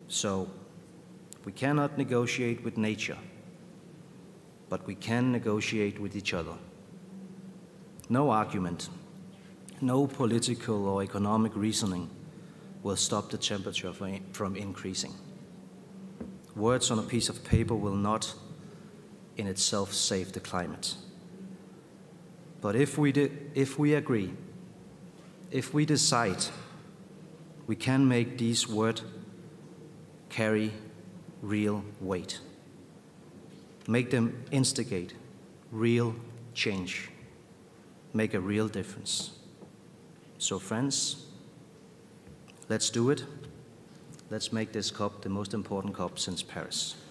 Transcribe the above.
So, we cannot negotiate with nature, but we can negotiate with each other. No argument, no political or economic reasoning will stop the temperature from increasing. Words on a piece of paper will not in itself save the climate. But if we agree, if we decide, we can make these words carry real weight. Make them instigate real change. Make a real difference. So friends, let's do it. Let's make this COP the most important COP since Paris.